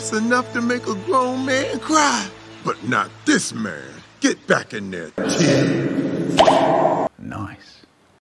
That's enough to make a grown man cry. But not this man. Get back in there, kid.